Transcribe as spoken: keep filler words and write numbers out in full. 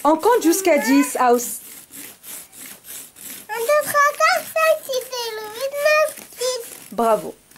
On compte jusqu'à dix, Aus. un, deux, trois, quatre, cinq, six, sept, huit, neuf, dix. Bravo.